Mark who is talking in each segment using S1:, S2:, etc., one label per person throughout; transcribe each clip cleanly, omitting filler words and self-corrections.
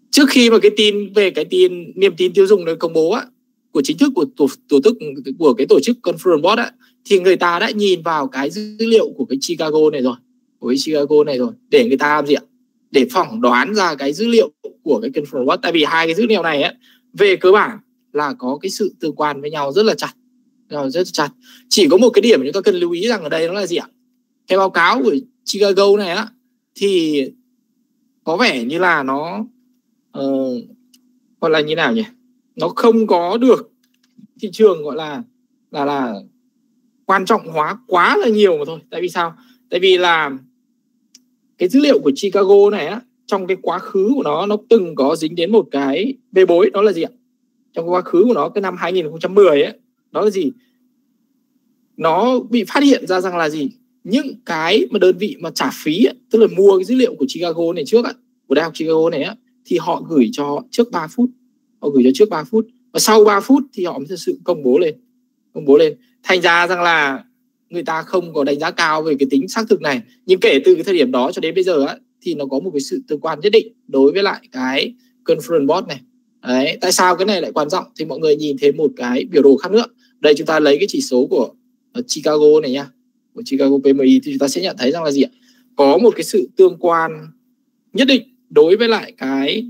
S1: trước khi mà cái tin về cái niềm tin tiêu dùng được công bố á, của chính thức của cái tổ chức Conference Board á, thì người ta đã nhìn vào cái dữ liệu của cái Chicago này rồi, để người ta làm gì ạ? Để phỏng đoán ra cái dữ liệu của cái Conference Board. Tại vì hai cái dữ liệu này á, về cơ bản là có cái sự tương quan với nhau rất là chặt. Chỉ có một cái điểm chúng ta cần lưu ý rằng ở đây nó là gì ạ? Cái báo cáo của Chicago này á, thì có vẻ như là nó gọi là như nào nhỉ? Nó không có được thị trường gọi là quan trọng hóa quá là nhiều mà thôi. Tại vì sao? Tại vì là cái dữ liệu của Chicago này á, trong cái quá khứ của nó từng có dính đến một cái bê bối, đó là gì ạ? Trong quá khứ của nó, cái năm 2010 ấy, đó là gì? Nó bị phát hiện ra rằng là gì? Những cái mà đơn vị mà trả phí ấy, tức là mua cái dữ liệu của Chicago này trước ấy, của Đại học Chicago này ấy, thì họ gửi cho trước 3 phút. Và sau 3 phút thì họ mới thực sự công bố lên. Thành ra rằng là người ta không có đánh giá cao về cái tính xác thực này. Nhưng kể từ cái thời điểm đó cho đến bây giờ ấy, thì nó có một cái sự tương quan nhất định đối với lại cái Conference Board này. Đấy, tại sao cái này lại quan trọng? Thì mọi người nhìn thấy một cái biểu đồ khác nữa. Đây chúng ta lấy cái chỉ số của Chicago này nha, của Chicago PMI, thì chúng ta sẽ nhận thấy rằng là gì ạ? Có một cái sự tương quan nhất định đối với lại cái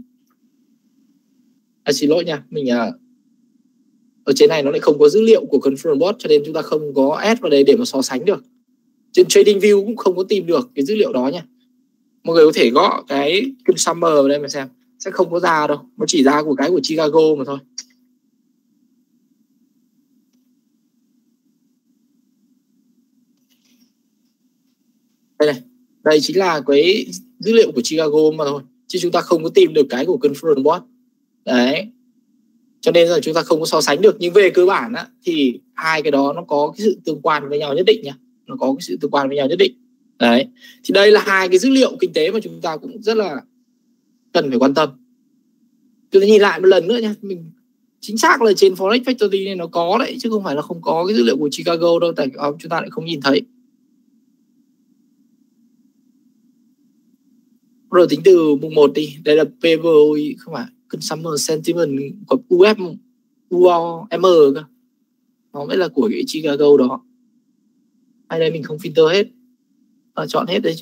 S1: xin lỗi nha, mình ở trên này nó lại không có dữ liệu của Conference Board, cho nên chúng ta không có add vào đây để mà so sánh được. Trên TradingView cũng không có tìm được cái dữ liệu đó nha. Mọi người có thể gõ cái Consumer vào đây mà xem, sẽ không có ra đâu, nó chỉ ra của cái của Chicago mà thôi. Đây chính là cái dữ liệu của Chicago mà thôi, chứ chúng ta không có tìm được cái của Conference Board. Đấy, cho nên là chúng ta không có so sánh được. Nhưng về cơ bản á, thì hai cái đó nó có cái sự tương quan với nhau nhất định nha. Đấy, thì đây là hai cái dữ liệu kinh tế mà chúng ta cũng rất là cần phải quan tâm. Chúng ta nhìn lại một lần nữa nha, mình chính xác là trên Forex Factory này nó có đấy, chứ không phải là không có cái dữ liệu của Chicago đâu, tại chúng ta lại không nhìn thấy. Rồi tính từ mùng 1 đi, đây là PVOI, không phải Consumer Sentiment của UOM cơ, nó mới là của cái Chicago đó. Hay đây mình không filter hết, chọn hết đấy chứ.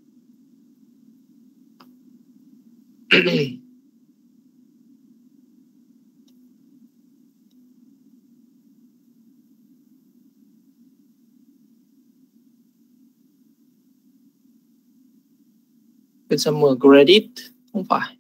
S1: Consumer Credit không phải.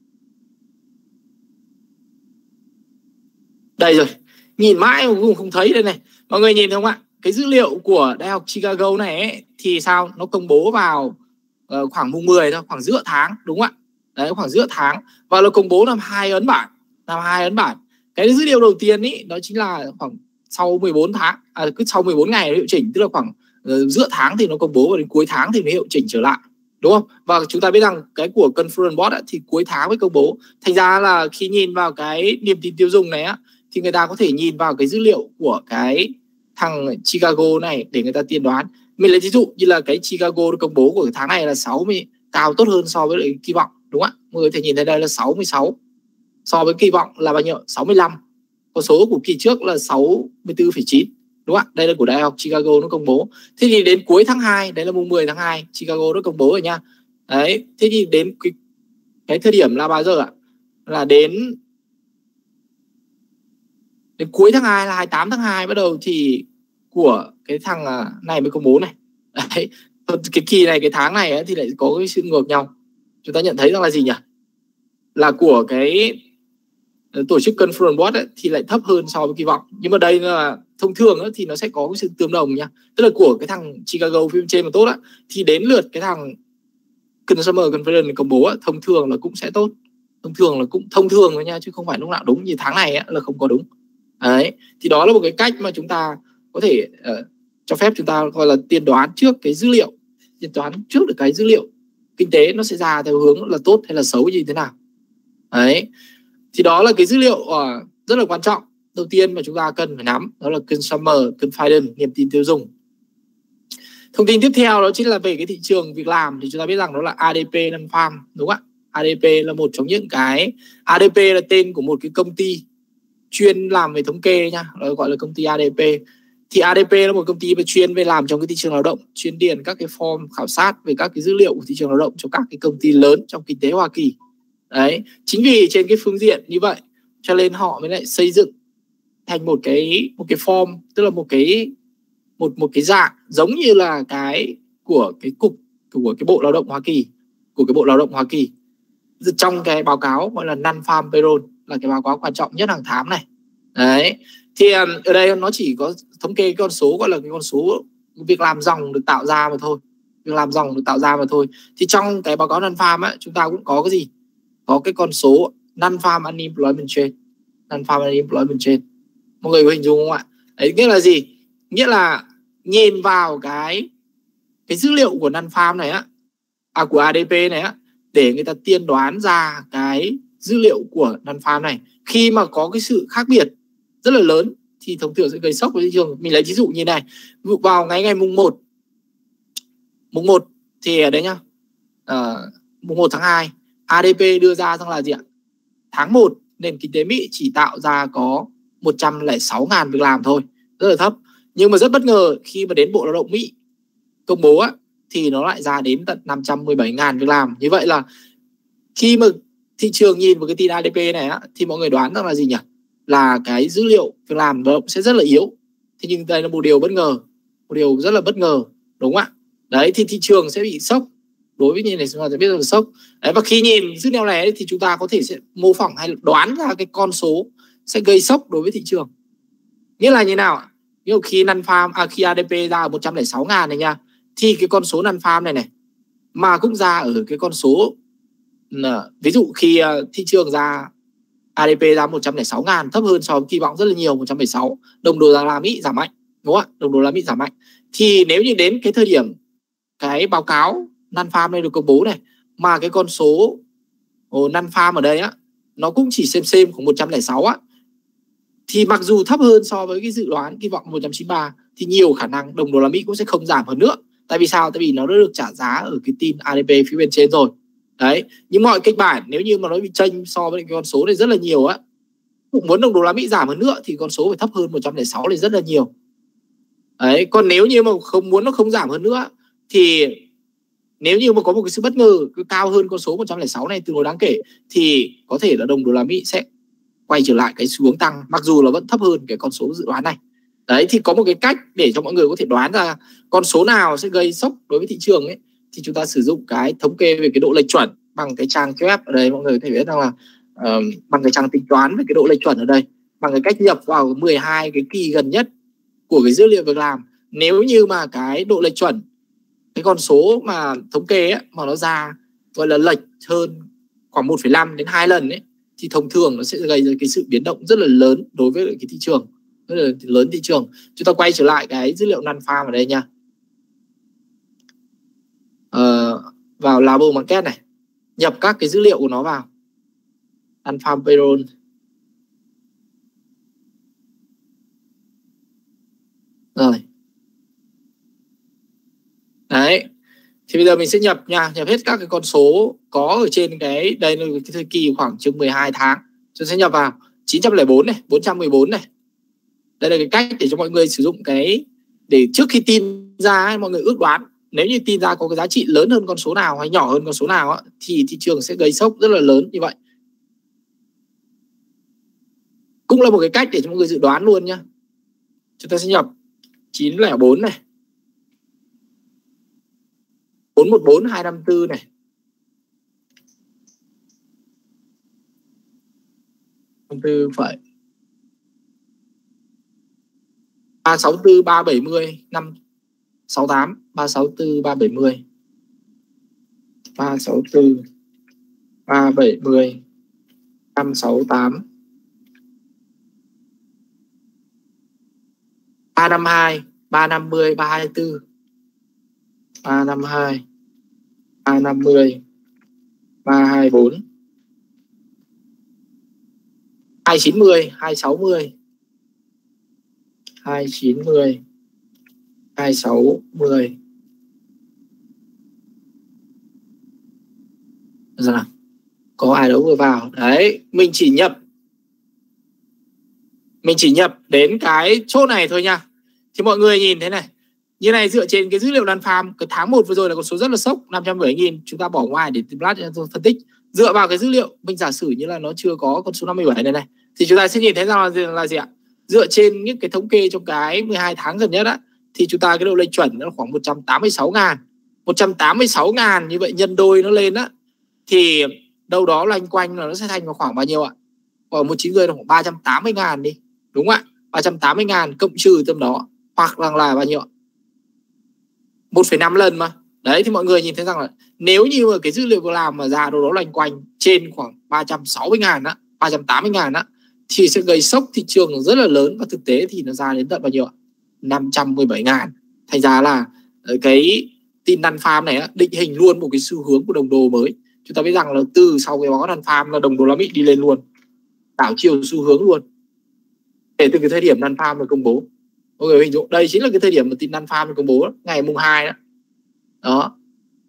S1: Đây rồi, nhìn mãi mà cũng không thấy đây này. Mọi người nhìn thấy không ạ? Cái dữ liệu của Đại học Chicago này ấy, thì sao? Nó công bố vào khoảng mùng 10 thôi, khoảng giữa tháng, đúng không ạ? Đấy, khoảng giữa tháng. Và nó công bố làm hai ấn bản. Cái dữ liệu đầu tiên ý, đó chính là khoảng sau 14 tháng, cứ sau 14 ngày nó hiệu chỉnh, tức là khoảng giữa tháng thì nó công bố và đến cuối tháng thì nó hiệu chỉnh trở lại, đúng không? Và chúng ta biết rằng cái của Conference Board thì cuối tháng mới công bố. Thành ra là khi nhìn vào cái niềm tin tiêu dùng này á, thì người ta có thể nhìn vào cái dữ liệu của cái thằng Chicago này để người ta tiên đoán. Mình lấy ví dụ như là cái Chicago công bố của cái tháng này là 60, cao tốt hơn so với kỳ vọng, đúng không ạ? Mọi người có thể nhìn thấy đây là 66, so với kỳ vọng là bao nhiêu? 65. Con số của kỳ trước là 64,9, đúng không ạ? Đây là của Đại học Chicago nó công bố. Thế thì đến cuối tháng 2, đấy là mùng 10 tháng 2, Chicago nó công bố rồi nha. Đấy, thế thì đến cái thời điểm là bao giờ ạ? Là đến cuối tháng 2 là 28 tháng 2 bắt đầu thì của cái thằng này mới công bố này. Đấy, cái kỳ này, cái tháng này ấy, thì lại có cái sự ngược nhau. Chúng ta nhận thấy rằng là gì nhỉ? Là của cái tổ chức Conference Board ấy, thì lại thấp hơn so với kỳ vọng. Nhưng mà đây là thông thường ấy, thì nó sẽ có cái sự tương đồng nha. Tức là của cái thằng Chicago phía trên mà tốt á, thì đến lượt cái thằng Consumer Confidence công bố ấy, thông thường là cũng sẽ tốt. Thông thường thôi nha, chứ không phải lúc nào đúng. Như tháng này ấy, là không có đúng. Đấy, thì đó là một cái cách mà chúng ta có thể cho phép chúng ta gọi là tiên đoán trước cái dữ liệu, tiên đoán trước được cái dữ liệu kinh tế nó sẽ ra theo hướng là tốt hay là xấu như thế nào. Đấy, thì đó là cái dữ liệu rất là quan trọng đầu tiên mà chúng ta cần phải nắm, đó là Consumer Confidence, niềm tin tiêu dùng. Thông tin tiếp theo đó chính là về cái thị trường việc làm, thì chúng ta biết rằng đó là ADP non-farm, đúng không ạ? ADP là một trong những cái, ADP là tên của một cái công ty chuyên làm về thống kê nha, gọi là công ty ADP. Thì ADP là một công ty chuyên về làm trong cái thị trường lao động, chuyên điền các cái form khảo sát về các cái dữ liệu của thị trường lao động cho các cái công ty lớn trong kinh tế Hoa Kỳ. Đấy, chính vì trên cái phương diện như vậy cho nên họ mới lại xây dựng thành một cái form, tức là một cái dạng giống như là cái của cái cục của cái Bộ Lao động Hoa Kỳ, trong cái báo cáo gọi là non-farm payroll, là cái báo cáo quan trọng nhất hàng tháng này. Đấy, thì ở đây nó chỉ có thống kê cái con số gọi là cái con số việc làm dòng được tạo ra mà thôi. Thì trong cái báo cáo non-farm ấy, chúng ta cũng có cái gì? Có cái con số non-farm unemployment rate. Mọi người có hình dung không ạ? Đấy nghĩa là gì? Nghĩa là nhìn vào cái dữ liệu của non-farm này á, của ADP này á, để người ta tiên đoán ra cái dữ liệu của non-farm này. Khi mà có cái sự khác biệt rất là lớn thì thông thường sẽ gây sốc với thị trường. Mình lấy ví dụ như này, vào ngày mùng 1 thì ở đây nhá, mùng 1 tháng 2 ADP đưa ra rằng là gì ạ? Tháng 1 nền kinh tế Mỹ chỉ tạo ra có 106.000 việc làm thôi, rất là thấp. Nhưng mà rất bất ngờ khi mà đến Bộ Lao động Mỹ công bố á, thì nó lại ra đến tận 517.000 việc làm. Như vậy là khi mà thị trường nhìn vào cái tin ADP này á, thì mọi người đoán rằng là gì nhỉ? Là cái dữ liệu việc làm sẽ rất là yếu. Thế nhưng đây là một điều bất ngờ, một điều rất là bất ngờ, đúng không ạ? Đấy, thì thị trường sẽ bị sốc. Đối với như này chúng ta sẽ biết là sốc. Đấy, và khi nhìn dữ liệu này thì chúng ta có thể sẽ mô phỏng hay đoán ra cái con số sẽ gây sốc đối với thị trường. Nghĩa là như nào ạ? Ví dụ khi khi ADP ra 106.000 này nha, thì cái con số non-farm này mà cũng ra ở cái con số, ví dụ khi thị trường ra ADP ra 106.000, thấp hơn so với kỳ vọng rất là nhiều, 176, đồng đô la Mỹ giảm mạnh, đúng không ạ? Đồng đô la Mỹ giảm mạnh. Thì nếu như đến cái thời điểm cái báo cáo non-farm này được công bố này, mà cái con số non-farm ở đây á, nó cũng chỉ xem khoảng 106 á, thì mặc dù thấp hơn so với cái dự đoán kỳ vọng 193, thì nhiều khả năng đồng đô la Mỹ cũng sẽ không giảm hơn nữa. Tại vì sao? Tại vì nó đã được trả giá ở cái tin ADP phía bên trên rồi. Đấy, nhưng mọi kịch bản nếu như mà nó bị chênh so với cái con số này rất là nhiều á, cũng muốn đồng đô la Mỹ giảm hơn nữa thì con số phải thấp hơn 106 này rất là nhiều. Đấy, còn nếu như mà không muốn nó không giảm hơn nữa, thì nếu như mà có một cái sự bất ngờ cao hơn con số 106 này tương đối đáng kể, thì có thể là đồng đô la Mỹ sẽ quay trở lại cái xu hướng tăng, mặc dù là vẫn thấp hơn cái con số dự đoán này. Đấy, thì có một cái cách để cho mọi người có thể đoán ra con số nào sẽ gây sốc đối với thị trường ấy, thì chúng ta sử dụng cái thống kê về cái độ lệch chuẩn bằng cái trang web ở đây. Mọi người có thể biết rằng là bằng cái trang tính toán về cái độ lệch chuẩn ở đây, bằng cái cách nhập vào 12 cái kỳ gần nhất của cái dữ liệu việc làm. Nếu như mà cái độ lệch chuẩn, cái con số mà thống kê ấy, mà nó ra gọi là lệch hơn khoảng 1,5 đến 2 lần ấy, thì thông thường nó sẽ gây ra cái sự biến động rất là lớn đối với cái thị trường, rất là lớn thị trường. Chúng ta quay trở lại cái dữ liệu non-farm ở đây nha. Vào labor market này, nhập các cái dữ liệu của nó vào non-farm payroll. Rồi. Đấy. Thì bây giờ mình sẽ nhập hết các cái con số có ở trên cái, đây là cái thời kỳ khoảng chừng 12 tháng. Chúng sẽ nhập vào 904 này, 414 này. Đây là cái cách để cho mọi người sử dụng cái, để trước khi tin ra mọi người ước đoán, nếu như tin ra có cái giá trị lớn hơn con số nào hay nhỏ hơn con số nào thì thị trường sẽ gây sốc rất là lớn như vậy. Cũng là một cái cách để cho mọi người dự đoán luôn nhá. Chúng ta sẽ nhập 904 này, 414, 254 này, 4 phẩy 364, 370, 568, 364, 370, 364, 370, 568, 352, 350, 324, 352, 350, 324, 290, 260, 290, 260. Rồi nào. Có ai đó vừa vào đấy, mình chỉ nhập đến cái chốt này thôi nha. Thì mọi người nhìn thế này, như này dựa trên cái dữ liệu đàn farm cái tháng 1 vừa rồi là con số rất là sốc 570.000, chúng ta bỏ ngoài để tìm lát cho tôi phân tích. Dựa vào cái dữ liệu mình giả sử như là nó chưa có con số 57 này thì chúng ta sẽ nhìn thấy rằng là gì ạ? Dựa trên những cái thống kê trong cái 12 tháng gần nhất á, thì chúng ta cái độ lệch chuẩn nó khoảng 186.000. 186.000 như vậy nhân đôi nó lên á, thì đâu đó loanh quanh là nó sẽ thành vào khoảng bao nhiêu ạ? Khoảng 190 là khoảng 380.000 đi, đúng không ạ? 380.000 cộng trừ tầm đó, hoặc là bao nhiêu ạ? 1,5 lần mà. Đấy, thì mọi người nhìn thấy rằng là nếu như mà cái dữ liệu việc làm mà ra đâu đó loanh quanh trên khoảng 360.000 á, 380.000 á, thì sẽ gây sốc thị trường rất là lớn, và thực tế thì nó ra đến tận bao nhiêu ạ? 517.000. Thành ra là cái tin đàn farm này á, định hình luôn một cái xu hướng của đồng đô mới. Chúng ta biết rằng là từ sau cái báo cáo đàn farm là đồng đô la Mỹ đi lên luôn, đảo chiều xu hướng luôn kể từ cái thời điểm đàn farm được công bố. Mọi người hình dung đây chính là cái thời điểm mà tin đàn farm được công bố đó, ngày mùng 2 đó. Đó.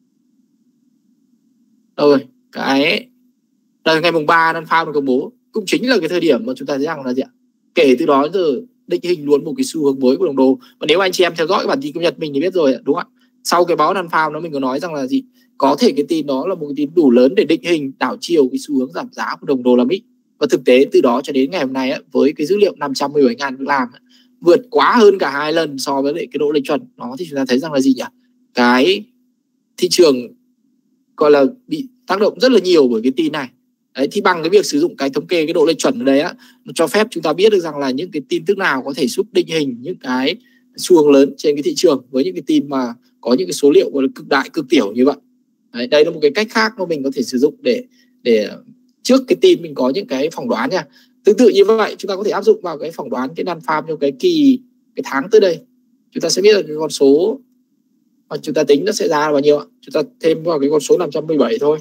S1: Rồi, cái đây ngày mùng 3 đàn farm được công bố cũng chính là cái thời điểm mà chúng ta thấy rằng là gì ạ? Kể từ đó giờ định hình luôn một cái xu hướng mới của đồng đô. Và nếu anh chị em theo dõi cái bản tin cập nhật mình thì biết rồi, đúng không ạ? Sau cái báo đàn farm đó mình có nói rằng là gì? Có thể cái tin đó là một cái tin đủ lớn để định hình đảo chiều cái xu hướng giảm giá của đồng đô la Mỹ. Và thực tế từ đó cho đến ngày hôm nay á, với cái dữ liệu 517.000 việc làm vượt quá hơn cả 2 lần so với cái độ lệch chuẩn đó, thì chúng ta thấy rằng là gì nhỉ? Cái thị trường gọi là bị tác động rất là nhiều bởi cái tin này. Đấy, thì bằng cái việc sử dụng cái thống kê cái độ lệch chuẩn ở đây á, nó cho phép chúng ta biết được rằng là những cái tin tức nào có thể giúp định hình những cái xu hướng lớn trên cái thị trường với những cái tin mà có những cái số liệu gọi là cực đại cực tiểu như vậy. Đấy, đây là một cái cách khác mà mình có thể sử dụng để trước cái tin mình có những cái phỏng đoán nha. Tương tự như vậy chúng ta có thể áp dụng vào cái phỏng đoán cái đàn farm trong cái tháng tới đây. Chúng ta sẽ biết là cái con số mà chúng ta tính nó sẽ ra bao nhiêu ạ? Chúng ta thêm vào cái con số 517 thôi.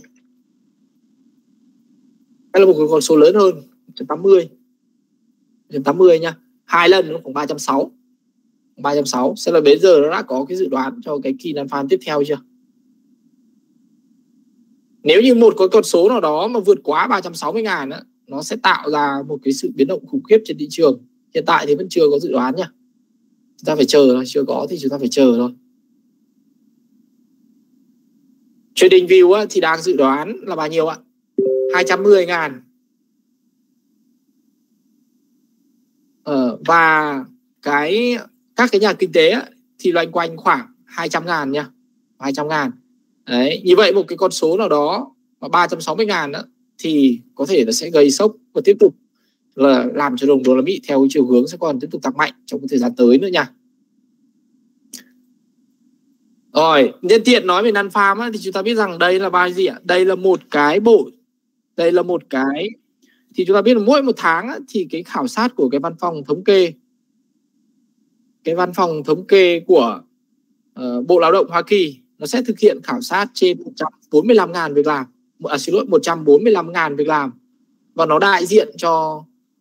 S1: Hay là một cái con số lớn hơn 180 nha. 2 lần nó khoảng 360 sẽ là đến giờ nó đã có cái dự đoán cho cái kỳ đàn farm tiếp theo chưa? Nếu như một cái con số nào đó mà vượt quá 360.000 á, nó sẽ tạo ra một cái sự biến động khủng khiếp trên thị trường. Hiện tại thì vẫn chưa có dự đoán nha. Chúng ta phải chờ thôi, chưa có thì chúng ta phải chờ thôi. Trading view á, thì đang dự đoán là bao nhiêu ạ? 210.000. Và các cái nhà kinh tế á, thì loanh quanh khoảng 200.000 nha. 200.000. Đấy, như vậy một cái con số nào đó mà 360.000 đó, thì có thể nó sẽ gây sốc và tiếp tục là làm cho đồng đô la Mỹ theo cái chiều hướng sẽ còn tiếp tục tăng mạnh trong cái thời gian tới nữa nha. Rồi, nhân tiện nói về đàn farm á, thì chúng ta biết rằng đây là bài gì ạ? Đây là một cái thì chúng ta biết là mỗi một tháng á, thì cái khảo sát của cái văn phòng thống kê của Bộ Lao động Hoa Kỳ nó sẽ thực hiện khảo sát trên 145.000 việc làm, 145.000 việc làm, và nó đại diện cho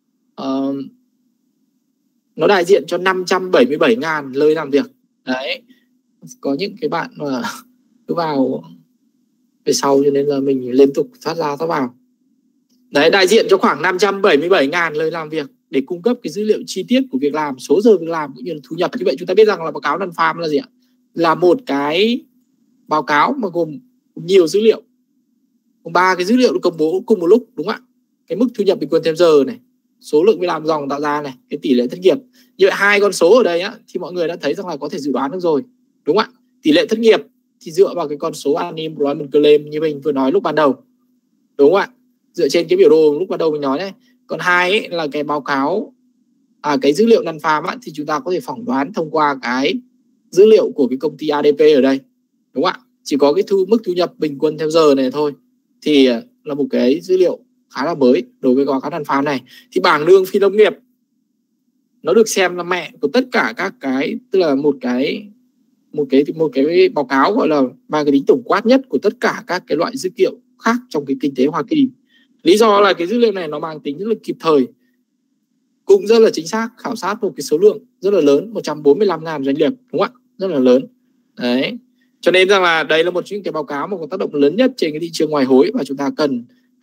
S1: 577.000 nơi làm việc. Đấy, có những cái bạn mà cứ vào về sau cho nên là mình liên tục thoát ra thoát vào. Đấy, đại diện cho khoảng 577.000 nơi làm việc để cung cấp cái dữ liệu chi tiết của việc làm, số giờ việc làm cũng như là thu nhập. Như vậy chúng ta biết rằng là báo cáo đàn farm là gì ạ? Là một cái báo cáo mà gồm nhiều dữ liệu, gồm 3 cái dữ liệu được công bố cùng một lúc, đúng không ạ? Cái mức thu nhập bình quân theo giờ này, số lượng việc làm dòng tạo ra này, cái tỷ lệ thất nghiệp. Như vậy 2 con số ở đây á, thì mọi người đã thấy rằng là có thể dự đoán được rồi, đúng không ạ? Tỷ lệ thất nghiệp thì dựa vào cái con số unemployment claim như mình vừa nói lúc ban đầu, đúng không ạ? Dựa trên cái biểu đồ lúc ban đầu mình nói đấy. Còn 2 ấy, là cái báo cáo cái dữ liệu đàn farm á, thì chúng ta có thể phỏng đoán thông qua cái dữ liệu của cái công ty ADP ở đây, đúng không ạ? Chỉ có cái mức thu nhập bình quân theo giờ này thôi thì là một cái dữ liệu khá là mới đối với báo cáo đàn farm này. Thì bảng lương phi nông nghiệp nó được xem là mẹ của tất cả các cái, tức là một cái báo cáo gọi là mang cái tính tổng quát nhất của tất cả các cái loại dữ liệu khác trong cái kinh tế Hoa Kỳ. Lý do là cái dữ liệu này nó mang tính rất là kịp thời, cũng rất là chính xác, khảo sát một cái số lượng rất là lớn, 145.000 doanh nghiệp, đúng không ạ? Rất là lớn. Đấy. Cho nên rằng là đây là một trong những cái báo cáo mà có tác động lớn nhất trên cái thị trường ngoại hối, và chúng ta cần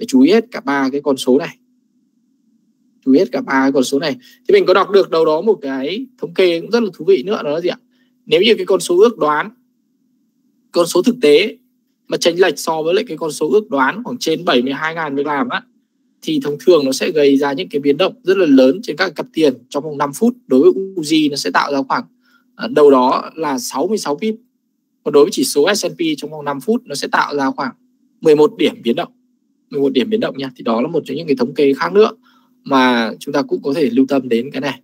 S1: Để chú ý hết cả ba cái con số này. Chú ý hết cả ba cái con số này. Thì mình có đọc được đâu đó một cái thống kê cũng rất là thú vị nữa, đó là gì ạ? Nếu như cái con số ước đoán, con số thực tế mà chênh lệch so với lại cái con số ước đoán khoảng trên 72.000 việc làm á, thì thông thường nó sẽ gây ra những cái biến động rất là lớn trên các cặp tiền trong vòng 5 phút. Đối với Uzi nó sẽ tạo ra khoảng đâu đó là 66 pip. Còn đối với chỉ số S&P trong vòng 5 phút nó sẽ tạo ra khoảng 11 điểm biến động. 11 điểm biến động nha. Thì đó là một trong những cái thống kê khác nữa mà chúng ta cũng có thể lưu tâm đến cái này.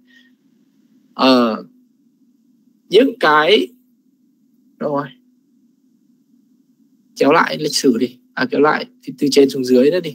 S1: Những cái rồi kéo lại lịch sử đi, kéo lại từ trên xuống dưới nữa đi.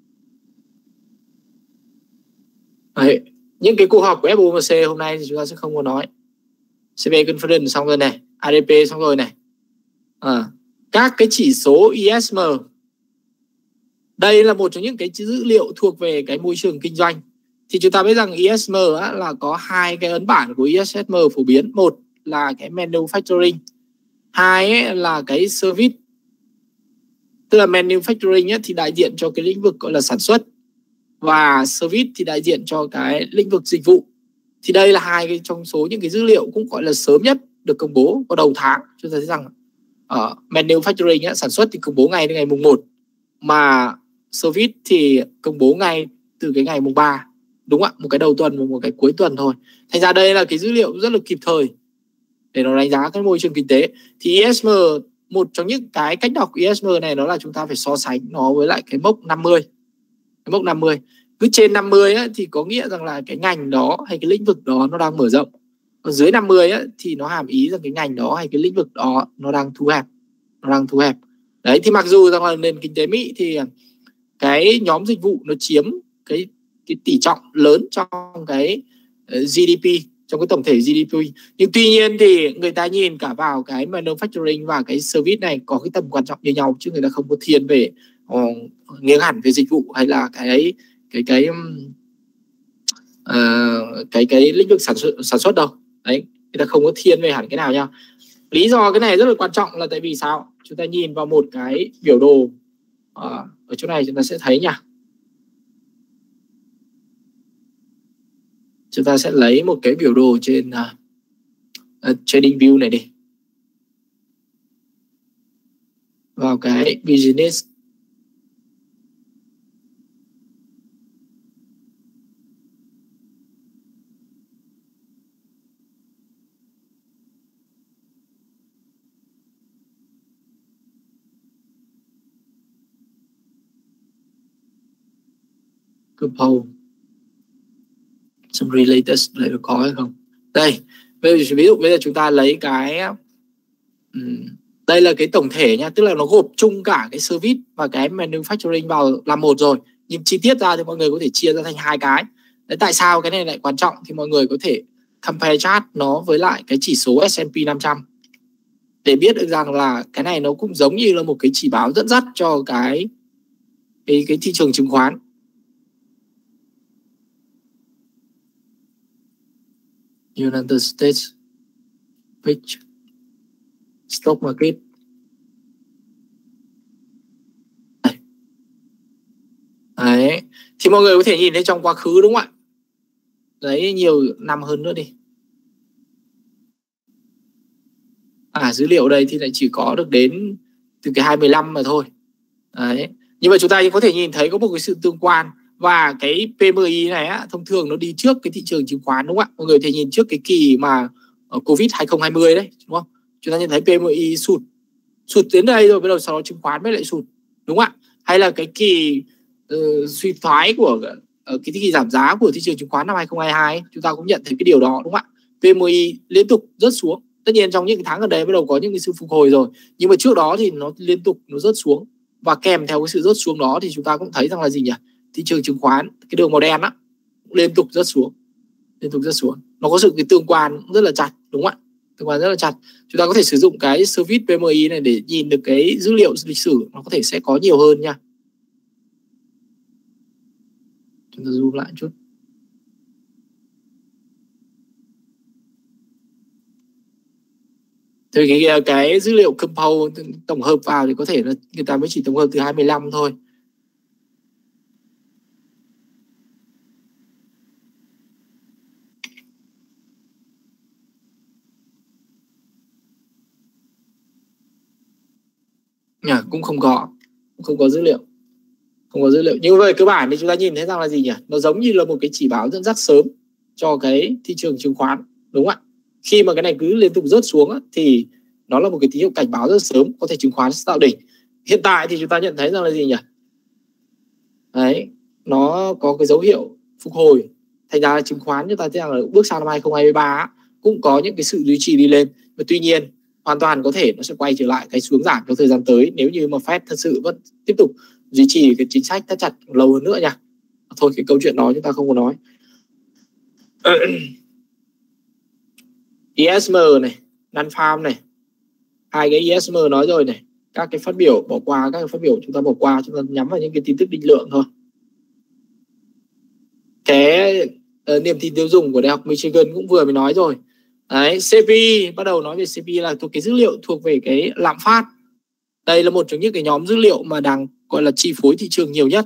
S1: Đấy, những cái cuộc họp của FOMC hôm nay thì chúng ta sẽ không có nói. CPI Confidence xong rồi này, ADP xong rồi này. Các cái chỉ số ISM, đây là một trong những cái dữ liệu thuộc về cái môi trường kinh doanh. Thì chúng ta biết rằng ISM là có hai cái ấn bản của ISM phổ biến. Một là cái manufacturing, hai là cái service. Tức là manufacturing thì đại diện cho cái lĩnh vực gọi là sản xuất, và service thì đại diện cho cái lĩnh vực dịch vụ. Thì đây là hai cái trong số những cái dữ liệu cũng gọi là sớm nhất được công bố vào đầu tháng. Chúng ta thấy rằng manufacturing sản xuất thì công bố ngay từ ngày mùng 1, mà service thì công bố ngay từ cái ngày mùng 3. Đúng ạ, một cái đầu tuần và một cái cuối tuần thôi. Thành ra đây là cái dữ liệu rất là kịp thời để nó đánh giá cái môi trường kinh tế. Thì ISM, một trong những cái cách đọc ISM này đó là chúng ta phải so sánh nó với lại cái mốc 50. Cái mốc 50 cứ trên 50 thì có nghĩa rằng là cái ngành đó hay cái lĩnh vực đó nó đang mở rộng. Còn dưới 50 thì nó hàm ý rằng cái ngành đó hay cái lĩnh vực đó nó đang thu hẹp. Đấy, thì mặc dù rằng là nền kinh tế Mỹ thì cái nhóm dịch vụ nó chiếm cái tỷ trọng lớn trong cái GDP, trong cái tổng thể GDP, nhưng tuy nhiên thì người ta nhìn cả vào cái manufacturing và cái service này có cái tầm quan trọng như nhau, chứ người ta không có thiên về nghiêng hẳn về dịch vụ hay là cái lĩnh vực sản xuất đâu. Đấy, người ta không có thiên về hẳn cái nào nha. Lý do cái này rất là quan trọng là tại vì sao? Chúng ta nhìn vào một cái biểu đồ ở chỗ này chúng ta sẽ thấy nha. Chúng ta sẽ lấy một cái biểu đồ trên Trading View này đi. Vào cái Business. Compound. Some related này có hay không? Đây, ví dụ bây giờ chúng ta lấy cái đây là cái tổng thể nha, tức là nó gộp chung cả cái service và cái manufacturing vào làm một rồi, nhưng chi tiết ra thì mọi người có thể chia ra thành hai cái. Đấy, tại sao cái này lại quan trọng thì mọi người có thể compare chart nó với lại cái chỉ số S&P 500 để biết được rằng là cái này nó cũng giống như là một cái chỉ báo dẫn dắt cho cái thị trường chứng khoán. United States Pitch Stock Market. Đấy, thì mọi người có thể nhìn thấy trong quá khứ đúng không ạ? Đấy, nhiều năm hơn nữa đi. Dữ liệu đây thì lại chỉ có được đến từ cái 2015 mà thôi. Đấy, nhưng mà chúng ta có thể nhìn thấy có một cái sự tương quan. Và cái PMI này thông thường nó đi trước cái thị trường chứng khoán đúng không ạ? Mọi người có thể nhìn trước cái kỳ mà Covid 2020 đấy, đúng không? Chúng ta nhận thấy PMI sụt đến đây rồi, bắt đầu sau đó chứng khoán mới lại sụt, đúng không ạ? Hay là cái kỳ suy thoái của cái kỳ giảm giá của thị trường chứng khoán năm 2022, chúng ta cũng nhận thấy cái điều đó, đúng không ạ? PMI liên tục rớt xuống. Tất nhiên trong những cái tháng gần đây bắt đầu có những cái sự phục hồi rồi, nhưng mà trước đó thì nó liên tục nó rớt xuống. Và kèm theo cái sự rớt xuống đó thì chúng ta cũng thấy rằng là gì nhỉ? Thị trường chứng khoán, cái đường màu đen liên tục rớt xuống. Nó có sự cái tương quan rất là chặt, đúng không ạ? Tương quan rất là chặt. Chúng ta có thể sử dụng cái service PMI này để nhìn được cái dữ liệu lịch sử, nó có thể sẽ có nhiều hơn nha. Chúng ta zoom lại chút. Thì cái dữ liệu compound tổng hợp vào thì có thể là người ta mới chỉ tổng hợp từ 25 thôi. cũng không có dữ liệu, nhưng về cơ bản thì chúng ta nhìn thấy rằng là gì nhỉ, nó giống như là một cái chỉ báo dẫn dắt sớm cho cái thị trường chứng khoán, đúng không ạ? Khi mà cái này cứ liên tục rớt xuống thì nó là một cái tín hiệu cảnh báo rất sớm, có thể chứng khoán sẽ tạo đỉnh. Hiện tại thì chúng ta nhận thấy rằng là gì nhỉ, đấy, nó có cái dấu hiệu phục hồi, thành ra là chứng khoán chúng ta thấy rằng là bước sang năm 2023 cũng có những cái sự duy trì đi lên, và tuy nhiên hoàn toàn có thể nó sẽ quay trở lại cái xuống giảm trong thời gian tới nếu như mà Fed thật sự vẫn tiếp tục duy trì cái chính sách thắt chặt lâu hơn nữa nha. Thôi cái câu chuyện đó chúng ta không có nói. ISM này, Non-Farm này, hai cái ISM nói rồi này, các cái phát biểu bỏ qua, các cái phát biểu chúng ta bỏ qua, chúng ta nhắm vào những cái tin tức định lượng thôi. Cái niềm tin tiêu dùng của Đại học Michigan cũng vừa mới nói rồi. Đấy, CPI, bắt đầu nói về CPI là thuộc cái dữ liệu thuộc về cái lạm phát. Đây là một trong những cái nhóm dữ liệu mà đang gọi là chi phối thị trường nhiều nhất,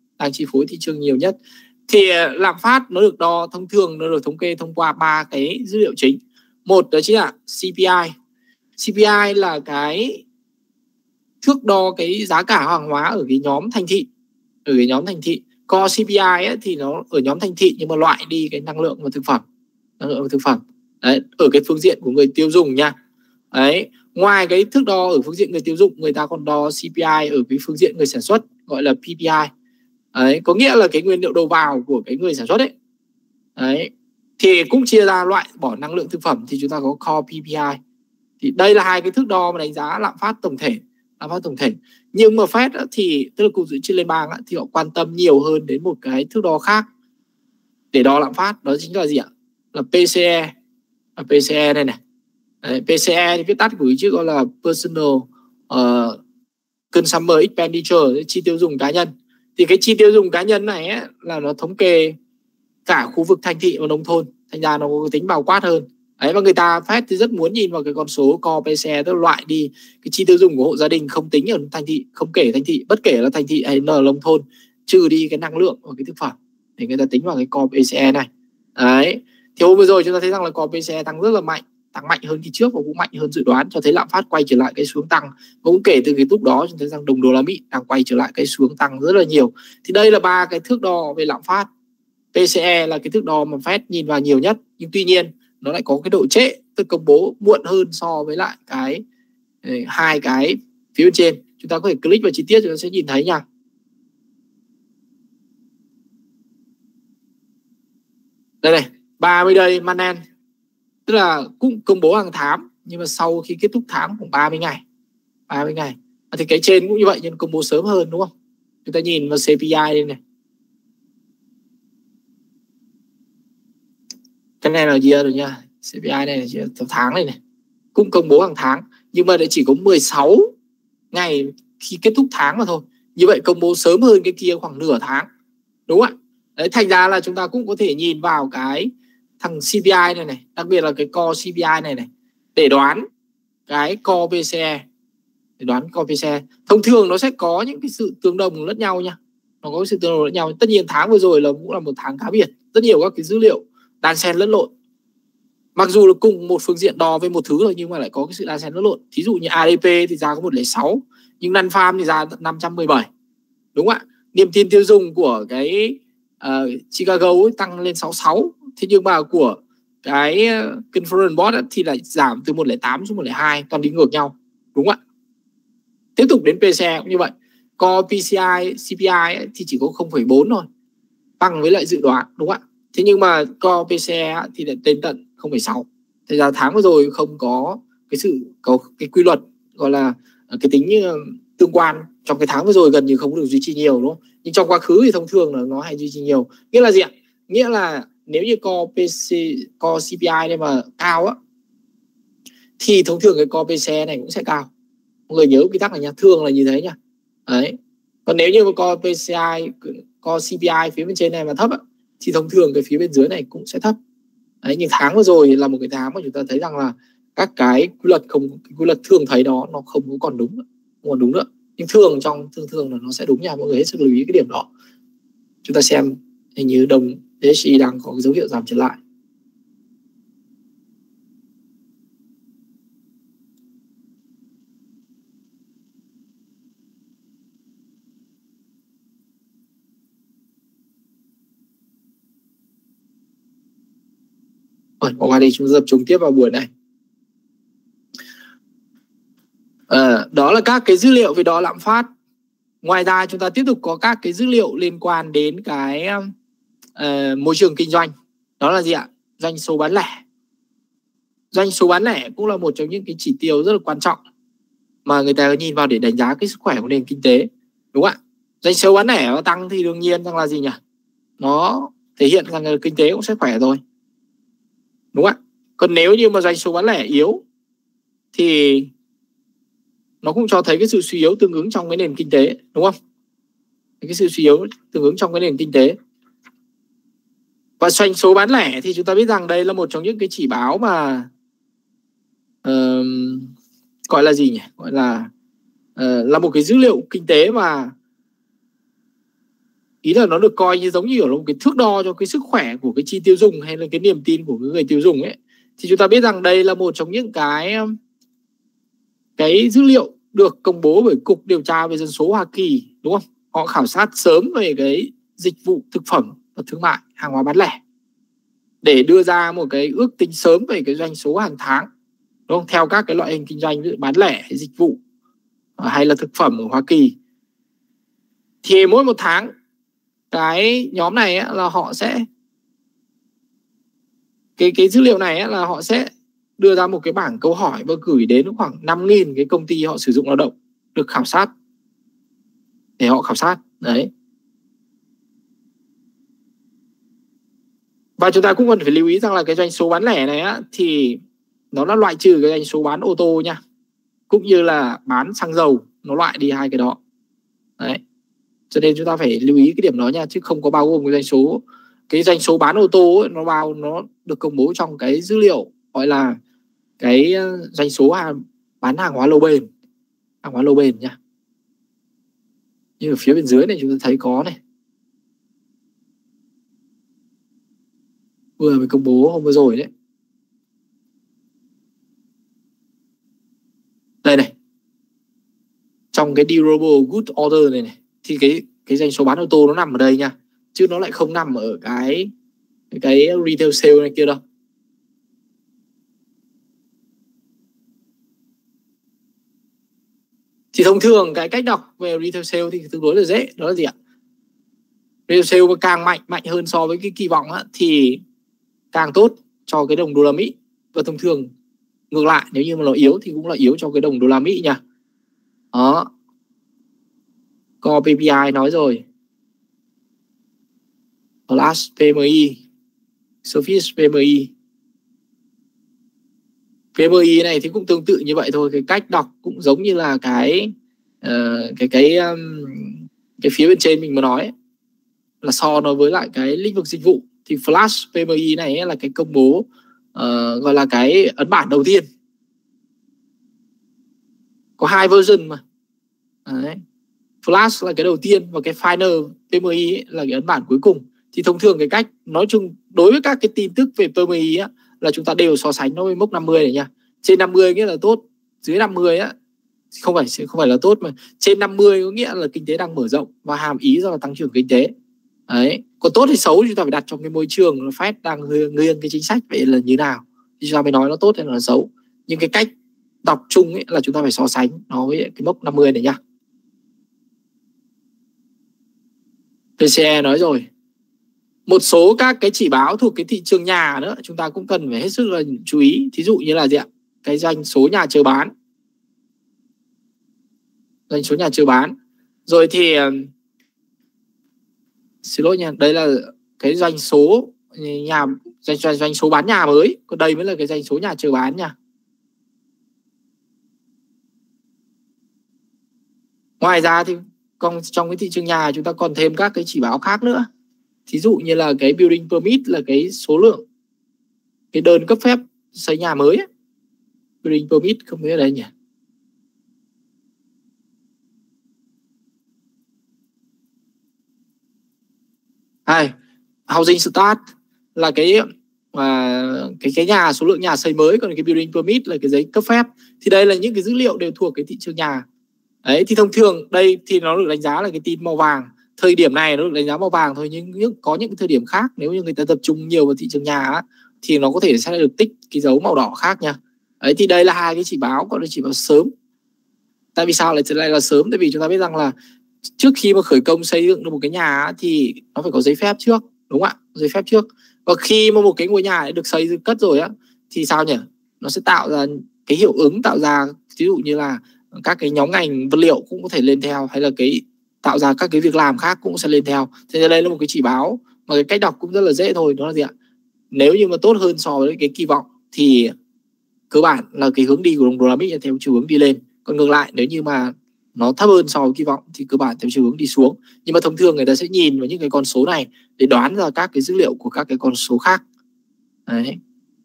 S1: Thì lạm phát nó được đo thông thường, nó được thống kê thông qua 3 cái dữ liệu chính. Một đó chính là CPI. CPI là cái thước đo cái giá cả hàng hóa ở cái nhóm thành thị. Core CPI ấy, thì nó ở nhóm thành thị nhưng mà loại đi cái năng lượng và thực phẩm. Đấy, ở cái phương diện của người tiêu dùng nha. Đấy, ngoài cái thước đo ở phương diện người tiêu dụng, người ta còn đo CPI ở cái phương diện người sản xuất, gọi là PPI. Đấy, có nghĩa là cái nguyên liệu đầu vào của cái người sản xuất ấy. Đấy, thì cũng chia ra loại bỏ năng lượng thực phẩm thì chúng ta có Core PPI. Thì đây là hai cái thước đo mà đánh giá lạm phát tổng thể. Nhưng mà Fed thì tức là Cục Dự trữ Liên bang thì họ quan tâm nhiều hơn đến một cái thước đo khác để đo lạm phát, đó chính là gì ạ? Là PCE. PCE này này. Đấy, PCE thì viết tắt của cái chữ gọi là Personal Consumer Expenditure, chi tiêu dùng cá nhân. Thì cái chi tiêu dùng cá nhân này ấy, là nó thống kê cả khu vực thành thị và nông thôn, thành ra nó có tính bao quát hơn. Đấy, và người ta Fed thì rất muốn nhìn vào cái con số Core PCE, tức là loại đi cái chi tiêu dùng của hộ gia đình không tính ở thành thị, không kể thành thị, bất kể là thành thị hay là nông thôn, trừ đi cái năng lượng và cái thực phẩm để người ta tính vào cái Core PCE này. Đấy, thì hôm vừa rồi chúng ta thấy rằng là Core PCE tăng rất là mạnh, tăng mạnh hơn kỳ trước và cũng mạnh hơn dự đoán, cho thấy lạm phát quay trở lại cái xuống tăng. Và cũng kể từ cái lúc đó chúng ta thấy rằng đồng đô la Mỹ đang quay trở lại cái xuống tăng rất là nhiều. Thì đây là ba cái thước đo về lạm phát. PCE là cái thước đo mà Fed nhìn vào nhiều nhất, nhưng tuy nhiên nó lại có cái độ trễ, tức công bố muộn hơn so với lại cái hai cái phía bên trên. Chúng ta có thể click vào chi tiết chúng ta sẽ nhìn thấy nha. Đây này, 30 day Manen, tức là cũng công bố hàng tháng nhưng mà sau khi kết thúc tháng khoảng 30 ngày. Thì cái trên cũng như vậy nhưng công bố sớm hơn, đúng không? Chúng ta nhìn vào CPI đây này. Cái này là year rồi nha. CPI này là theo tháng này này. Cũng công bố hàng tháng nhưng mà lại chỉ có 16 ngày khi kết thúc tháng mà thôi. Như vậy công bố sớm hơn cái kia khoảng nửa tháng, đúng không ạ? Đấy, thành ra là chúng ta cũng có thể nhìn vào cái thằng CPI này này, đặc biệt là cái core CPI này này, để đoán cái core PCE. Thông thường nó sẽ có những cái sự tương đồng lẫn nhau nha. Nó có sự tương đồng lẫn nhau. Tất nhiên tháng vừa rồi là cũng là một tháng cá biệt, rất nhiều các cái dữ liệu đan xen lẫn lộn. Mặc dù là cùng một phương diện đo với một thứ thôi nhưng mà lại có cái sự đan xen lẫn lộn. Thí dụ như ADP thì ra có 106 nhưng Non-Farm thì ra 517, đúng không ạ? Niềm tin tiêu dùng của cái Chicago ấy tăng lên 66, thế nhưng mà của cái Conference Board thì lại giảm từ 108 xuống 102, toàn đi ngược nhau, đúng không ạ? Tiếp tục đến PCE cũng như vậy. Core PCI, CPI ấy, thì chỉ có 0,4 thôi, bằng với lại dự đoán, đúng không ạ? Thế nhưng mà Core PCE thì lại lên tận 0,6. Thế ra tháng vừa rồi không có cái quy luật gọi là cái tính tương quan, trong cái tháng vừa rồi gần như không được duy trì nhiều, đúng không? Nhưng trong quá khứ thì thông thường là nó hay duy trì nhiều. Nghĩa là gì ạ? Nghĩa là nếu như Core CPI này mà cao á thì thông thường cái Core PCE này cũng sẽ cao. Mọi người nhớ quy tắc này nha, thường là như thế nha. Đấy. Còn nếu như mà Core PCI, Core CPI phía bên trên này mà thấp á, thì thông thường cái phía bên dưới này cũng sẽ thấp. Đấy, nhưng tháng vừa rồi là một cái tháng mà chúng ta thấy rằng là các cái quy luật thường thấy đó nó không còn đúng nữa. Nhưng thường là nó sẽ đúng nha, mọi người hết sức lưu ý cái điểm đó. Chúng ta xem hình như đồng DXY đang có cái dấu hiệu giảm trở lại. Bỏ qua đây, chúng ta tập trung tiếp vào buổi này. Đó là các cái dữ liệu về đo lạm phát. Ngoài ra chúng ta tiếp tục có các cái dữ liệu liên quan đến cái môi trường kinh doanh. Đó là gì ạ? Doanh số bán lẻ. Doanh số bán lẻ cũng là một trong những cái chỉ tiêu rất là quan trọng mà người ta nhìn vào để đánh giá cái sức khỏe của nền kinh tế, đúng không ạ? Doanh số bán lẻ nó tăng thì đương nhiên rằng là gì nhỉ? Nó thể hiện rằng là kinh tế cũng sẽ khỏe rồi, đúng không ạ? Còn nếu như mà doanh số bán lẻ yếu thì nó cũng cho thấy cái sự suy yếu tương ứng trong cái nền kinh tế, đúng không? Cái sự suy yếu tương ứng trong cái nền kinh tế. Và doanh số bán lẻ thì chúng ta biết rằng đây là một trong những cái chỉ báo mà gọi là gì nhỉ? Gọi là một cái dữ liệu kinh tế mà ý là nó được coi như giống như là một cái thước đo cho cái sức khỏe của cái chi tiêu dùng hay là cái niềm tin của cái người tiêu dùng ấy. Thì chúng ta biết rằng đây là một trong những cái dữ liệu được công bố bởi Cục Điều tra về Dân số Hoa Kỳ, đúng không? Họ khảo sát sớm về cái dịch vụ thực phẩm và thương mại, hàng hóa bán lẻ để đưa ra một cái ước tính sớm về cái doanh số hàng tháng, đúng không? Theo các cái loại hình kinh doanh bán lẻ, dịch vụ hay là thực phẩm ở Hoa Kỳ. Thì mỗi một tháng cái nhóm này ấy, là họ sẽ cái dữ liệu này ấy, là họ sẽ đưa ra một cái bảng câu hỏi và gửi đến khoảng 5.000 cái công ty họ sử dụng lao động được khảo sát để họ khảo sát đấy. Và chúng ta cũng cần phải lưu ý rằng là cái doanh số bán lẻ này á, thì nó đã loại trừ cái doanh số bán ô tô nha, cũng như là bán xăng dầu, nó loại đi hai cái đó đấy. Cho nên chúng ta phải lưu ý cái điểm đó nha, chứ không có bao gồm cái doanh số bán ô tô ấy, nó được công bố trong cái dữ liệu gọi là cái doanh số bán hàng hóa lâu bền, hàng hóa lâu bền nha. Như ở phía bên dưới này chúng ta thấy có này, vừa mới công bố hôm vừa rồi đấy. Đây này, trong cái durable good order này thì cái doanh số bán ô tô nó nằm ở đây nha, chứ nó lại không nằm ở cái retail sale này kia đâu. Thì thông thường cái cách đọc về retail sale thì tương đối là dễ, đó là gì ạ? Retail sale càng mạnh hơn so với cái kỳ vọng á, thì càng tốt cho cái đồng đô la Mỹ. Và thông thường ngược lại, nếu như mà nó yếu thì cũng là yếu cho cái đồng đô la Mỹ nha. Đó. Core PPI nói rồi. Plus PMI, Surface PMI. PMI này thì cũng tương tự như vậy thôi, cái cách đọc cũng giống như là cái phía bên trên mình mới nói ấy, là so nó với lại cái lĩnh vực dịch vụ. Thì Flash PMI này ấy là cái công bố gọi là cái ấn bản đầu tiên, có hai version mà đấy. Flash là cái đầu tiên và cái final PMI ấy là cái ấn bản cuối cùng. Thì thông thường cái cách nói chung đối với các cái tin tức về PMI á, là chúng ta đều so sánh nó với mốc 50 này nha. Trên 50 nghĩa là tốt, dưới 50 á không phải là tốt, mà trên 50 có nghĩa là kinh tế đang mở rộng và hàm ý ra là tăng trưởng kinh tế đấy. Còn tốt hay xấu chúng ta phải đặt trong cái môi trường là Fed đang nghiêng cái chính sách vậy là như nào thì chúng ta mới nói nó tốt hay là xấu. Nhưng cái cách đọc chung ấy là chúng ta phải so sánh nó với cái mốc 50 này nha. PCE nói rồi. Một số các cái chỉ báo thuộc cái thị trường nhà nữa chúng ta cũng cần phải hết sức là chú ý. Thí dụ như là gì ạ? Cái doanh số nhà chờ bán. Doanh số nhà chờ bán. Rồi thì xin lỗi nha, đây là cái doanh số nhà doanh số bán nhà mới, còn đây mới là cái doanh số nhà chờ bán nha. Ngoài ra thì còn trong cái thị trường nhà chúng ta còn thêm các cái chỉ báo khác nữa. Thí dụ như là cái building permit là cái số lượng cái đơn cấp phép xây nhà mới ấy. Building permit không biết ở đây nhỉ? Housing start là cái nhà, số lượng nhà xây mới, còn cái building permit là cái giấy cấp phép. Thì đây là những cái dữ liệu đều thuộc cái thị trường nhà. Đấy, thì thông thường đây thì nó được đánh giá là cái tin màu vàng. Thời điểm này nó được đánh giá màu vàng thôi, nhưng có những thời điểm khác nếu như người ta tập trung nhiều vào thị trường nhà á, thì nó có thể sẽ được tích cái dấu màu đỏ khác nha. Đấy, thì đây là hai cái chỉ báo gọi là chỉ báo sớm. Tại vì sao lại là sớm? Tại vì chúng ta biết rằng là trước khi mà khởi công xây dựng được một cái nhà thì nó phải có giấy phép trước, đúng không ạ? Giấy phép trước. Và khi mà một cái ngôi nhà được xây dựng cất rồi á thì sao nhỉ? Nó sẽ tạo ra cái hiệu ứng, tạo ra ví dụ như là các cái nhóm ngành vật liệu cũng có thể lên theo, hay là cái tạo ra các cái việc làm khác cũng sẽ lên theo. Thế nên đây là một cái chỉ báo mà cái cách đọc cũng rất là dễ thôi, đó là gì ạ? Nếu như mà tốt hơn so với cái kỳ vọng thì cơ bản là cái hướng đi của đồng đô la Mỹ là theo chiều hướng đi lên. Còn ngược lại, nếu như mà nó thấp hơn so với kỳ vọng thì cơ bản theo chiều hướng đi xuống. Nhưng mà thông thường người ta sẽ nhìn vào những cái con số này để đoán ra các cái dữ liệu của các cái con số khác. Đấy.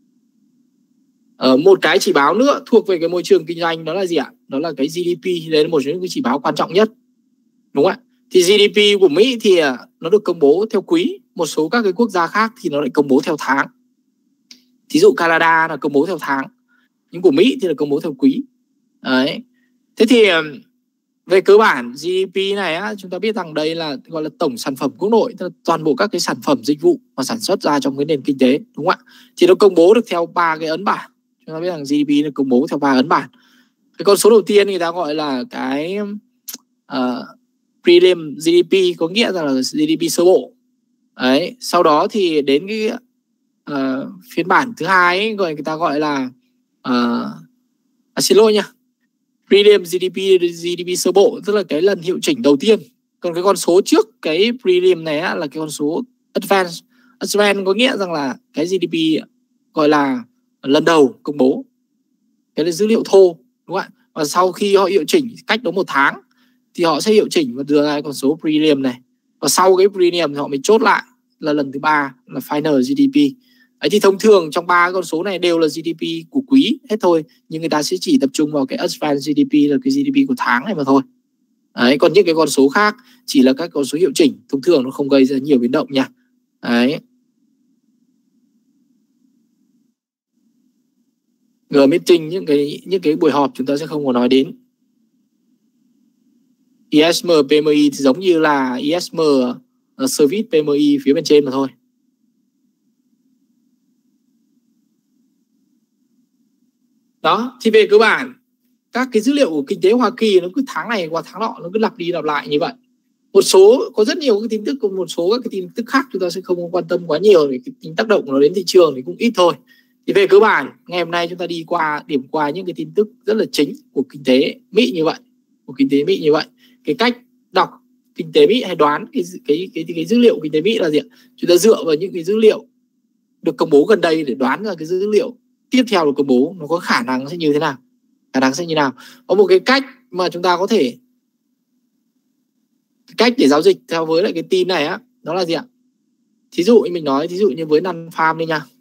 S1: Một cái chỉ báo nữa thuộc về cái môi trường kinh doanh đó là gì ạ? Đó là cái GDP. Đấy là một trong những cái chỉ báo quan trọng nhất, đúng không ạ? Thì GDP của Mỹ thì nó được công bố theo quý. Một số các cái quốc gia khác thì nó lại công bố theo tháng. Thí dụ Canada là công bố theo tháng, nhưng của Mỹ thì là công bố theo quý. Đấy. Thế thì về cơ bản GDP này á, chúng ta biết rằng đây là gọi là tổng sản phẩm quốc nội, tức là toàn bộ các cái sản phẩm dịch vụ mà sản xuất ra trong cái nền kinh tế, đúng không ạ? Thì nó công bố được theo 3 cái ấn bản. Chúng ta biết rằng GDP nó công bố theo 3 ấn bản. Cái con số đầu tiên người ta gọi là cái prelim GDP, có nghĩa rằng là GDP sơ bộ. Đấy, sau đó thì đến cái phiên bản thứ hai ấy, người ta gọi là xin lỗi nha, prelim GDP sơ bộ, tức là cái lần hiệu chỉnh đầu tiên. Còn cái con số trước cái prelim này á, là cái con số advance. Advance có nghĩa rằng là cái GDP gọi là lần đầu công bố, cái là dữ liệu thô, đúng không ạ? Và sau khi họ hiệu chỉnh cách đó 1 tháng thì họ sẽ hiệu chỉnh và đưa ra con số prelim này. Và sau cái prelim thì họ mới chốt lại là lần thứ 3 là final GDP. Đấy, thì thông thường trong 3 con số này đều là GDP của quý hết thôi, nhưng người ta sẽ chỉ tập trung vào cái advanced GDP là cái GDP của tháng này mà thôi. Đấy, còn những cái con số khác chỉ là các con số hiệu chỉnh, thông thường nó không gây ra nhiều biến động nha. Đấy. G-meeting, những cái buổi họp chúng ta sẽ không có nói đến. ISM PMI thì giống như là ISM Service PMI phía bên trên mà thôi. Đó, thì về cơ bản các cái dữ liệu của kinh tế Hoa Kỳ nó cứ tháng này qua tháng nọ, nó cứ lặp đi lặp lại như vậy. Một số có rất nhiều cái tin tức, còn một số các cái tin tức khác chúng ta sẽ không quan tâm quá nhiều, để cái tính tác động của nó đến thị trường thì cũng ít thôi. Thì về cơ bản ngày hôm nay chúng ta đi qua điểm qua những cái tin tức rất là chính của kinh tế Mỹ như vậy, cái cách đọc kinh tế Mỹ hay đoán cái dữ liệu kinh tế Mỹ là gì? Chúng ta dựa vào những cái dữ liệu được công bố gần đây để đoán ra cái dữ liệu tiếp theo được công bố nó có khả năng sẽ như thế nào. Có một cái cách mà chúng ta có thể cách để giao dịch theo với lại cái tin này á, đó là gì ạ? Thí dụ như mình nói, thí dụ như với non-farm đi nha,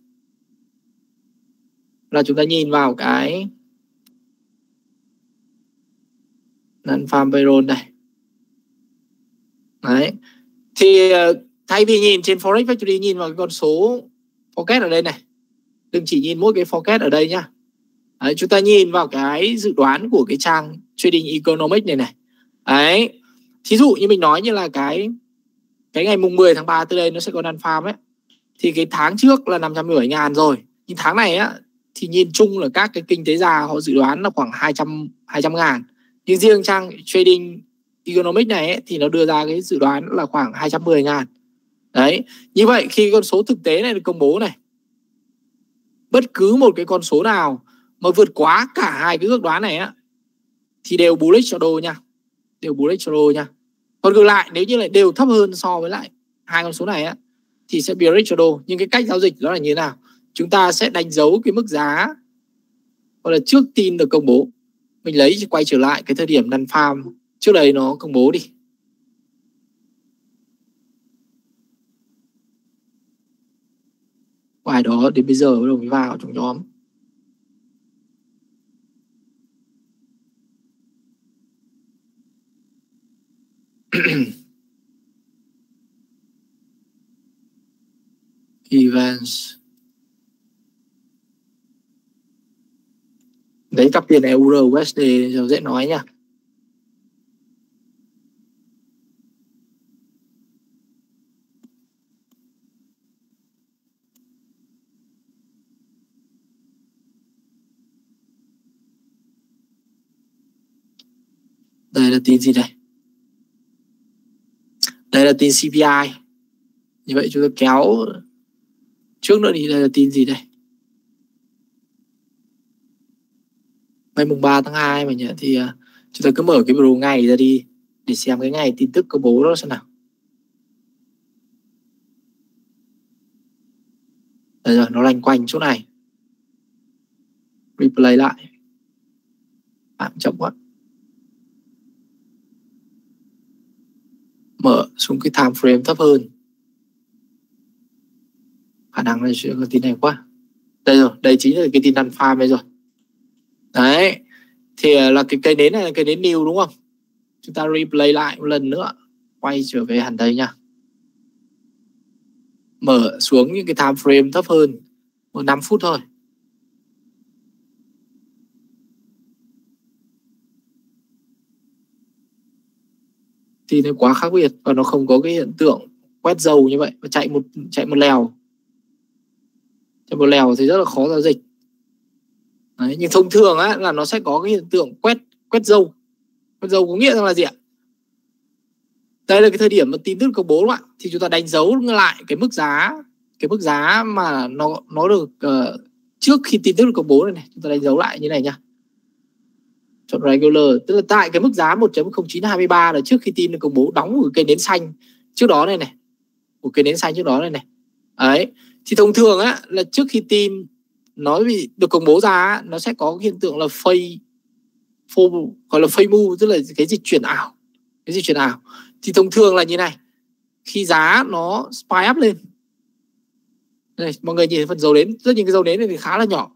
S1: là chúng ta nhìn vào cái non-farm payroll này. Đấy, thì thay vì nhìn trên Forex Factory, nhìn vào cái con số forecast ở đây này, đừng chỉ nhìn mỗi cái forecast ở đây nhá. Đấy, chúng ta nhìn vào cái dự đoán của cái trang Trading Economics này này. Đấy, thí dụ như mình nói như là cái ngày mùng 10 tháng 3 từ đây nó sẽ có non-farm ấy, thì cái tháng trước là 510.000 rồi, nhưng tháng này á thì nhìn chung là các cái kinh tế gia họ dự đoán là khoảng 200.000, nhưng riêng trang Trading Economics này ấy, thì nó đưa ra cái dự đoán là khoảng 210.000. Đấy, như vậy khi con số thực tế này được công bố này, bất cứ một cái con số nào mà vượt quá cả hai cái ước đoán này á thì đều bullish cho đô nha, Còn ngược lại nếu như lại đều thấp hơn so với lại hai con số này á thì sẽ bearish cho đô. Nhưng cái cách giao dịch đó là như thế nào? Chúng ta sẽ đánh dấu cái mức giá gọi là trước tin được công bố. Mình lấy quay trở lại cái thời điểm non-farm trước đây nó công bố đi. Bài đó đến bây giờ bắt đầu mới vào trong nhóm. Events. Đấy, cặp tiền Euro USD dễ nói nha. Đây là tin gì đây? Đây là tin CPI. Như vậy chúng ta kéo trước nữa đi. Đây là tin gì đây? Ngày mùng 3 tháng 2 mà nhỉ? Thì chúng ta cứ mở cái biểu ngày ra đi để xem cái ngày tin tức công bố đó xem nào. Đây rồi, nó lanh quanh chỗ này. Replay lại. Chậm quá. Mở xuống cái time frame thấp hơn. Khả năng là cái tin này quá. Đây rồi, đây chính là cái tin đàn farm đây rồi. Đấy. Thì là cái cây nến này là cây nến new đúng không? Chúng ta replay lại một lần nữa. Quay trở về hẳn đây nha. Mở xuống những cái time frame thấp hơn. 5 phút thôi. Thì nó quá khác biệt và nó không có cái hiện tượng quét dầu như vậy. Và chạy một lèo. Chạy một lèo thì rất là khó giao dịch. Đấy, nhưng thông thường á là nó sẽ có cái hiện tượng quét dầu. Quét dầu có nghĩa rằng là gì ạ? Đây là cái thời điểm mà tin tức công bố đúng không ạ? Thì chúng ta đánh dấu lại cái mức giá mà nó được trước khi tin tức được công bố này, chúng ta đánh dấu lại như này nhá. Chọn regular, tức là tại cái mức giá 1.0923 là trước khi tin được công bố, đóng của cây nến xanh trước đó này này. Của cây nến xanh trước đó này này. Đấy, thì thông thường á là trước khi tin nó bị được công bố ra, nó sẽ có hiện tượng là gọi là phase move, tức là cái dịch chuyển ảo. Cái dịch chuyển ảo thì thông thường là như này, khi giá nó spike up lên đây, mọi người nhìn thấy phần dấu nến, rất nhiều cái dấu nến này thì khá là nhỏ.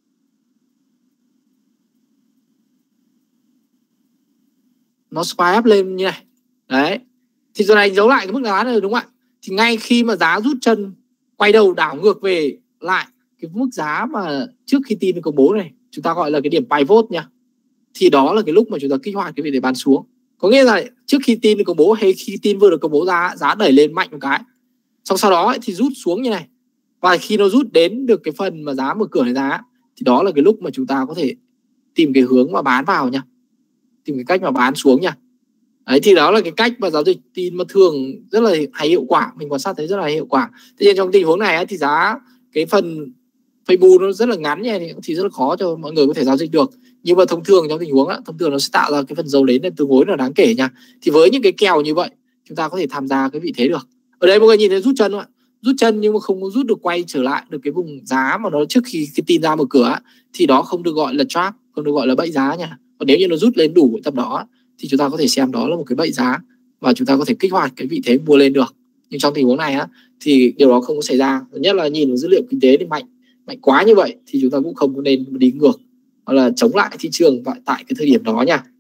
S1: Nó spike up lên như này. Đấy, thì rồi đánh dấu lại cái mức giá này đúng không ạ? Thì ngay khi mà giá rút chân quay đầu đảo ngược về lại cái mức giá mà trước khi tin được công bố này, chúng ta gọi là cái điểm pivot nha. Thì đó là cái lúc mà chúng ta kích hoạt cái vị để bán xuống. Có nghĩa là trước khi tin được công bố hay khi tin vừa được công bố ra, giá đẩy lên mạnh một cái, xong sau đó thì rút xuống như này. Và khi nó rút đến được cái phần mà giá mở cửa này ra, thì đó là cái lúc mà chúng ta có thể tìm cái hướng mà bán vào nha. Tìm cái cách mà bán xuống nha. Đấy, thì đó là cái cách mà giao dịch tin mà thường rất là hay hiệu quả. Mình quan sát thấy rất là hiệu quả. Tuy nhiên trong tình huống này thì giá cái phần Facebook nó rất là ngắn nha, thì rất là khó cho mọi người có thể giao dịch được. Nhưng mà thông thường trong tình huống thông thường nó sẽ tạo ra cái phần dấu nến tương đối là đáng kể nha. Thì với những cái kèo như vậy, chúng ta có thể tham gia cái vị thế được. Ở đây mọi người nhìn thấy rút chân không ạ? Rút chân nhưng mà không có rút được quay trở lại được cái vùng giá mà nó trước khi cái tin ra mở cửa thì đó không được gọi là trap, không được gọi là bẫy giá nha. Còn nếu như nó rút lên đủ tầm đó thì chúng ta có thể xem đó là một cái bẫy giá và chúng ta có thể kích hoạt cái vị thế mua lên được. Nhưng trong tình huống này thì điều đó không có xảy ra. Nhất là nhìn vào dữ liệu kinh tế thì mạnh quá như vậy thì chúng ta cũng không nên đi ngược hoặc là chống lại thị trường tại cái thời điểm đó nha.